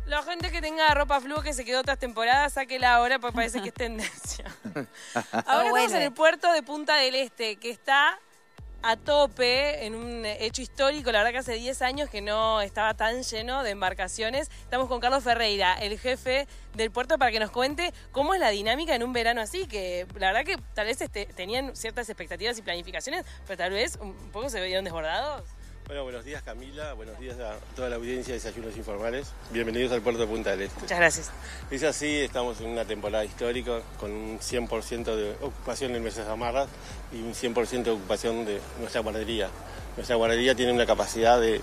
La gente que tenga ropa fluo que se quedó otras temporadas, sáquela ahora porque parece que es tendencia. Ahora estamos en el puerto de Punta del Este, que está a tope en un hecho histórico. La verdad que hace 10 años que no estaba tan lleno de embarcaciones. Estamos con Carlos Ferreira, el jefe del puerto, para que nos cuente cómo es la dinámica en un verano así, que la verdad que tal vez tenían ciertas expectativas y planificaciones, pero tal vez un poco se veían desbordados. Bueno, buenos días Camila, buenos días a toda la audiencia de Desayunos Informales. Bienvenidos al puerto de Punta del Este. Muchas gracias. Es así, estamos en una temporada histórica con un 100% de ocupación en nuestras amarras y un 100% de ocupación de nuestra guardería. Nuestra guardería tiene una capacidad de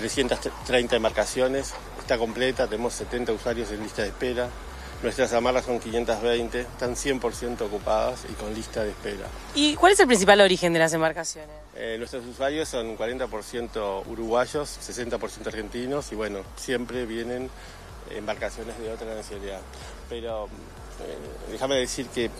330 embarcaciones, está completa, tenemos 70 usuarios en lista de espera. Nuestras amarras son 520, están 100% ocupadas y con lista de espera. ¿Y cuál es el principal origen de las embarcaciones? Nuestros usuarios son 40% uruguayos, 60% argentinos y bueno, siempre vienen embarcaciones de otra nacionalidad. Pero déjame decir que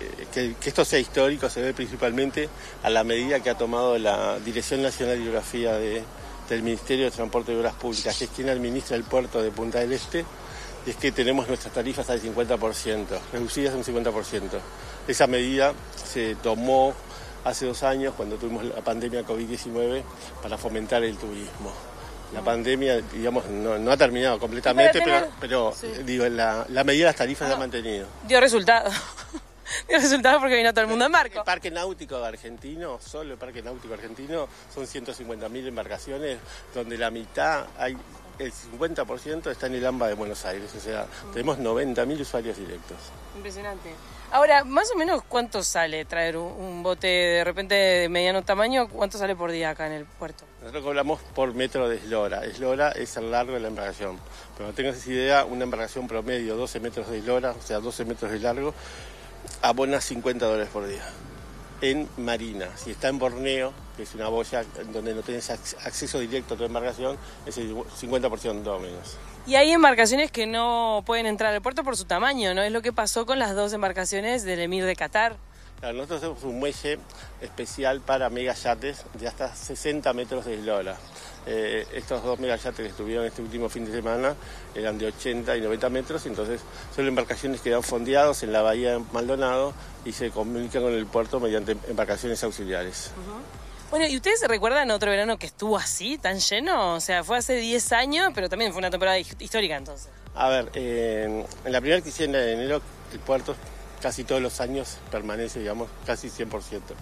esto sea histórico se ve principalmente a la medida que ha tomado la Dirección Nacional de Hidrografía del Ministerio de Transporte y Obras Públicas, que es quien administra el puerto de Punta del Este. Y es que tenemos nuestras tarifas al 50%, reducidas un 50%. Esa medida se tomó hace 2 años, cuando tuvimos la pandemia COVID-19, para fomentar el turismo. La pandemia, digamos, no ha terminado completamente, pero sí. Digo, la medida de las tarifas se ha mantenido. Dio resultado. Dio resultado porque vino todo el mundo en barco. El parque náutico argentino, solo el parque náutico argentino, son 150.000 embarcaciones, donde la mitad el 50% está en el AMBA de Buenos Aires, o sea, tenemos 90.000 usuarios directos. Impresionante. Ahora, más o menos, ¿cuánto sale traer un bote de repente de mediano tamaño? ¿Cuánto sale por día acá en el puerto? Nosotros cobramos por metro de eslora. Eslora es el largo de la embarcación. Pero no tengas esa idea, una embarcación promedio, 12 metros de eslora, o sea, 12 metros de largo, abona $50 por día. En Marina, si está en Borneo, que es una boya donde no tienes acceso directo a tu embarcación, es el 50% o menos. Y hay embarcaciones que no pueden entrar al puerto por su tamaño, ¿no? Es lo que pasó con las 2 embarcaciones del Emir de Qatar. Claro, nosotros hacemos un muelle especial para megayates de hasta 60 metros de eslora. Estos 2 megayates que estuvieron este último fin de semana eran de 80 y 90 metros, entonces son embarcaciones que quedan fondeados en la bahía de Maldonado y se comunican con el puerto mediante embarcaciones auxiliares. Bueno, ¿y ustedes se recuerdan otro verano que estuvo así, tan lleno? O sea, fue hace 10 años, pero también fue una temporada histórica entonces. A ver, en la primera quincena de enero el puerto casi todos los años permanece, digamos, casi 100%.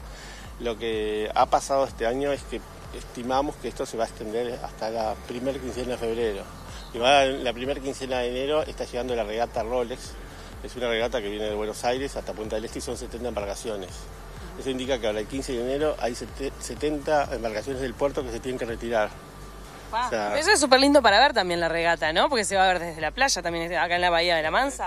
Lo que ha pasado este año es que estimamos que esto se va a extender hasta la primera quincena de febrero. Y la primera quincena de enero está llegando la regata Rolex. Es una regata que viene de Buenos Aires hasta Punta del Este y son 70 embarcaciones. Eso indica que ahora el 15 de enero hay 70 embarcaciones del puerto que se tienen que retirar. O sea, eso es súper lindo para ver también la regata, ¿no? Porque se va a ver desde la playa también, acá en la Bahía de la Mansa.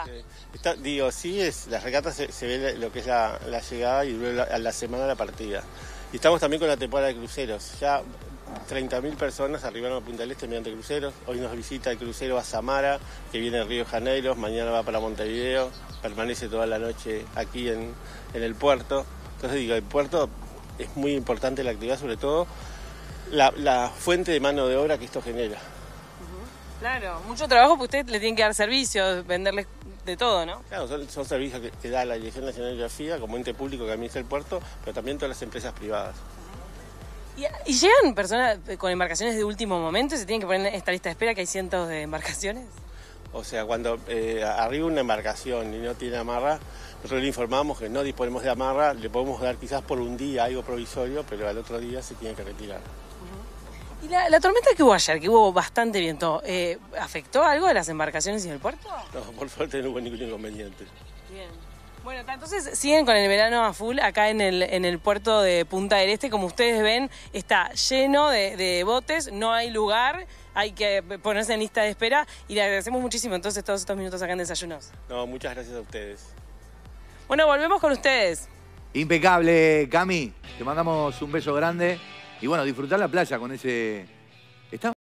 Las regatas se ve lo que es la llegada y luego a la semana la partida. Y estamos también con la temporada de cruceros. Ya 30.000 personas arribaron a Punta del Este mediante cruceros. Hoy nos visita el crucero a Samara, que viene de Río de Janeiro. Mañana va para Montevideo. Permanece toda la noche aquí en el puerto. Entonces digo, el puerto es muy importante la actividad, sobre todo la fuente de mano de obra que esto genera. Claro, mucho trabajo porque ustedes le tienen que dar servicios, venderles de todo, ¿no? Claro, son servicios que da la Dirección Nacional de Hidrografía como ente público que administra el puerto, pero también todas las empresas privadas. ¿Y llegan personas con embarcaciones de último momento y se tienen que poner en esta lista de espera que hay cientos de embarcaciones? O sea, cuando arriba una embarcación y no tiene amarra, nosotros le informamos que no disponemos de amarra, le podemos dar quizás por un día algo provisorio, pero al otro día se tiene que retirar. ¿Y la tormenta que hubo ayer, que hubo bastante viento, afectó algo de las embarcaciones y del puerto? No, por suerte no hubo ningún inconveniente. Bien. Bueno, entonces siguen con el verano a full acá en el puerto de Punta del Este. Como ustedes ven, está lleno de botes, no hay lugar, hay que ponerse en lista de espera y le agradecemos muchísimo entonces todos estos minutos acá en Desayunos. No, muchas gracias a ustedes. Bueno, volvemos con ustedes. Impecable, Cami. Te mandamos un beso grande y bueno, disfrutar la playa con ese...